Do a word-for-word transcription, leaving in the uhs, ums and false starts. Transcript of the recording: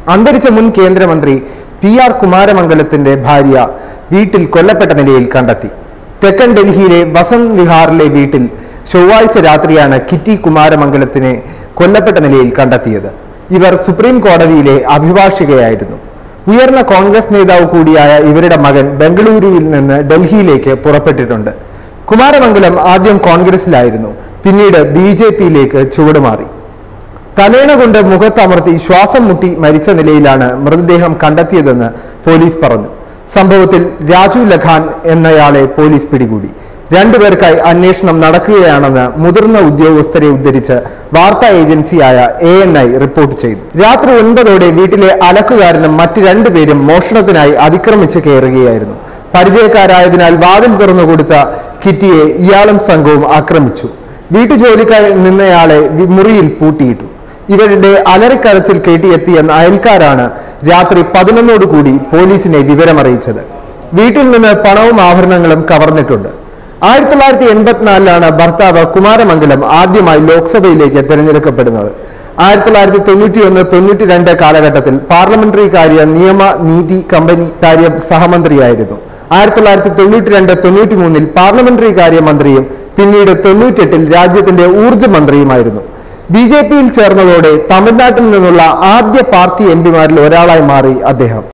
അന്തരിച്ച മുൻ കേന്ദ്രമന്ത്രി പി ആർ കുമാരമംഗലത്തിന്റെ ഭാര്യ വീട്ടിൽ കൊല്ലപ്പെട്ട നിലയിൽ കണ്ടെത്തി. തെക്കൻ ഡൽഹിയിലെ വസന്ത് വിഹാറിലെ വീട്ടിൽ ചൊവ്വാഴ്ച രാത്രിയാണ് കിറ്റി കുമാരമംഗലത്തിനെ കൊല്ലപ്പെട്ട നിലയിൽ കണ്ടെത്തിയത്. ഇവർ സുപ്രീം കോടതിയിലെ അഭിഭാഷകയായിരുന്നു. ഉയർന്ന കോൺഗ്രസ് നേതാവ് കൂടിയായ ഇവരുടെ മകൻ ബംഗളൂരുവിൽ നിന്ന് ഡൽഹിയിലേക്ക് പുറപ്പെട്ടിട്ടുണ്ട്. കുമാരമംഗലം ആദ്യം കോൺഗ്രസിലായിരുന്നു, പിന്നീട് ബി ജെ പിയിലേക്ക് ചുവടുമാറി. തലേണ കൊണ്ട് മുഖത്തമർത്തി ശ്വാസം മുട്ടി മരിച്ച നിലയിലാണ് മൃതദേഹം കണ്ടെത്തിയതെന്ന് പോലീസ് പറഞ്ഞു. സംഭവത്തിൽ രാജു ലഖാൻ എന്നയാളെ പോലീസ് പിടികൂടി. രണ്ടുപേർക്കായി അന്വേഷണം നടക്കുകയാണെന്ന് മുതിർന്ന ഉദ്യോഗസ്ഥരെ ഉദ്ധരിച്ച് വാർത്താ ഏജൻസിയായ എ എൻ ഐ റിപ്പോർട്ട് ചെയ്തു. രാത്രി ഒൻപതോടെ വീട്ടിലെ അലക്കുകാരനും മറ്റ് രണ്ടുപേരും മോഷണത്തിനായി അതിക്രമിച്ച് കയറുകയായിരുന്നു. പരിചയക്കാരായതിനാൽ വാതിൽ തുറന്നുകൊടുത്ത കിറ്റിയെ ഇയാളും സംഘവും ആക്രമിച്ചു. വീട്ടുജോലിക്കായി നിന്നയാളെ മുറിയിൽ പൂട്ടിയിട്ടു. ഇവരുടെ അലറിക്കരച്ചിൽ കേട്ടിയെത്തിയെന്ന അയൽക്കാരാണ് രാത്രി പതിനൊന്നോടുകൂടി പോലീസിനെ വിവരമറിയിച്ചത്. വീട്ടിൽ നിന്ന് പണവും ആഭരണങ്ങളും കവർന്നിട്ടുണ്ട്. ആയിരത്തി തൊള്ളായിരത്തി എൺപത്തിനാലിലാണ് ഭർത്താവ് കുമാരമംഗലം ആദ്യമായി ലോക്സഭയിലേക്ക് തിരഞ്ഞെടുക്കപ്പെടുന്നത്. ആയിരത്തി തൊള്ളായിരത്തി തൊണ്ണൂറ്റി ഒന്ന് തൊണ്ണൂറ്റി രണ്ട് കാലഘട്ടത്തിൽ പാർലമെന്ററി കാര്യ നിയമ നീതി കമ്പനി കാര്യ സഹമന്ത്രിയായിരുന്നു. ആയിരത്തി തൊള്ളായിരത്തി തൊണ്ണൂറ്റി രണ്ട് തൊണ്ണൂറ്റി മൂന്നിൽ പാർലമെന്ററി കാര്യ മന്ത്രിയും പിന്നീട് തൊണ്ണൂറ്റെട്ടിൽ രാജ്യത്തിന്റെ ഊർജ്ജ മന്ത്രിയുമായിരുന്നു. ബി ജെ പിയിൽ ചേർന്നതോടെ തമിഴ്നാട്ടിൽ നിന്നുള്ള ആദ്യ പാർട്ടി എം പിമാരിൽ ഒരാളായി മാറി അദ്ദേഹം.